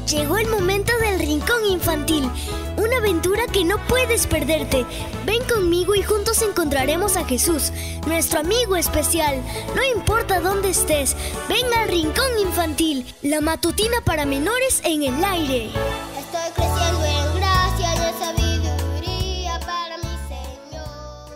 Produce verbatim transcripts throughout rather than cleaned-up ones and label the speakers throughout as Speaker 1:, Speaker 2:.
Speaker 1: Llegó el momento del Rincón Infantil, una aventura que no puedes perderte. Ven conmigo y juntos encontraremos a Jesús, nuestro amigo especial. No importa dónde estés, ven al Rincón Infantil, la matutina para menores en el aire.
Speaker 2: Estoy creciendo en gracia y en sabiduría para mi Señor.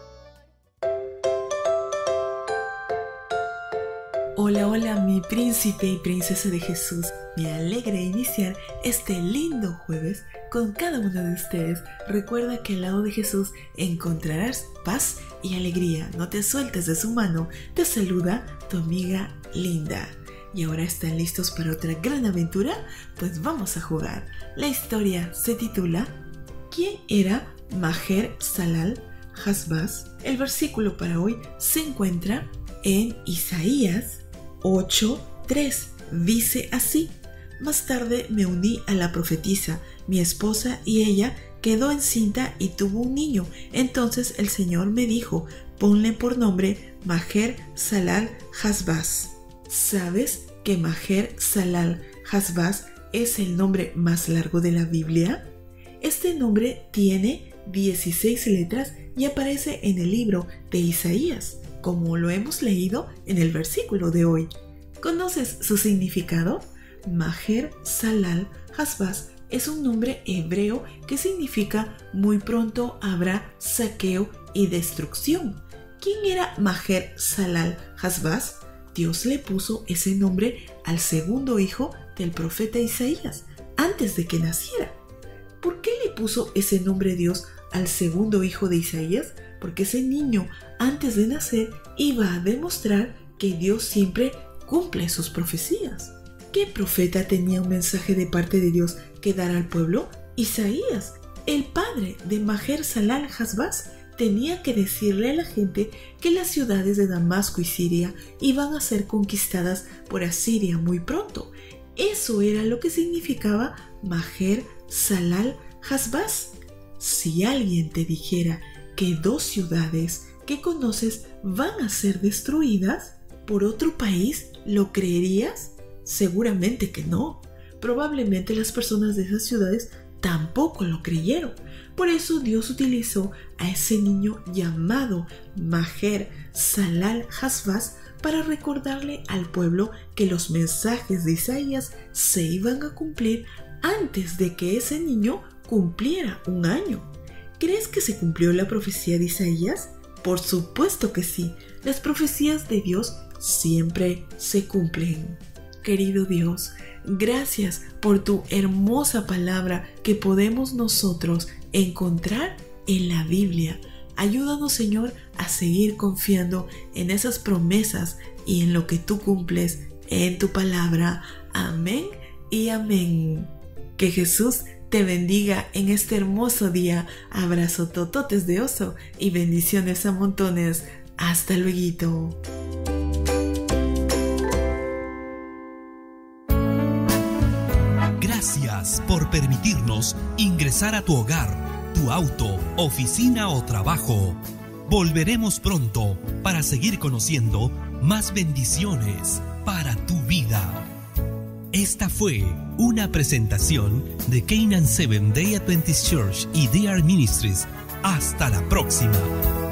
Speaker 3: Hola, hola, mi príncipe y princesa de Jesús. Me alegra iniciar este lindo jueves con cada uno de ustedes. Recuerda que al lado de Jesús encontrarás paz y alegría. No te sueltes de su mano. Te saluda tu amiga Linda. ¿Y ahora están listos para otra gran aventura? Pues vamos a jugar. La historia se titula ¿Quién era Maher-Shalal Hash-Baz? El versículo para hoy se encuentra en Isaías ocho tres. Dice así: más tarde me uní a la profetisa, mi esposa, y ella quedó encinta y tuvo un niño. Entonces el Señor me dijo: ponle por nombre Maher-Shalal Hash-Baz. ¿Sabes que Maher-Shalal Hash-Baz es el nombre más largo de la Biblia? Este nombre tiene dieciséis letras y aparece en el libro de Isaías, como lo hemos leído en el versículo de hoy. ¿Conoces su significado? Maher-Shalal Hash-Baz es un nombre hebreo que significa muy pronto habrá saqueo y destrucción. ¿Quién era Maher-Shalal Hash-Baz? Dios le puso ese nombre al segundo hijo del profeta Isaías, antes de que naciera. ¿Por qué le puso ese nombre Dios al segundo hijo de Isaías? Porque ese niño, antes de nacer, iba a demostrar que Dios siempre cumple sus profecías. ¿Qué profeta tenía un mensaje de parte de Dios que dar al pueblo? Isaías, el padre de Maher-Shalal Hash-Baz, tenía que decirle a la gente que las ciudades de Damasco y Siria iban a ser conquistadas por Asiria muy pronto. Eso era lo que significaba Maher-Shalal Hash-Baz. Si alguien te dijera que dos ciudades que conoces van a ser destruidas por otro país, ¿lo creerías? Seguramente que no. Probablemente las personas de esas ciudades tampoco lo creyeron. Por eso Dios utilizó a ese niño llamado Maher-Shalal Hash-Baz para recordarle al pueblo que los mensajes de Isaías se iban a cumplir antes de que ese niño cumpliera un año. ¿Crees que se cumplió la profecía de Isaías? Por supuesto que sí. Las profecías de Dios siempre se cumplen. Querido Dios, gracias por tu hermosa palabra que podemos nosotros encontrar en la Biblia. Ayúdanos, Señor, a seguir confiando en esas promesas y en lo que tú cumples en tu palabra. Amén y amén. Que Jesús te bendiga en este hermoso día. Abrazo tototes de oso y bendiciones a montones. Hasta luego.
Speaker 4: Gracias por permitirnos ingresar a tu hogar, tu auto, oficina o trabajo. Volveremos pronto para seguir conociendo más bendiciones para tu vida. Esta fue una presentación de Canaan Seventh Day Adventist Church y D R Ministries. Hasta la próxima.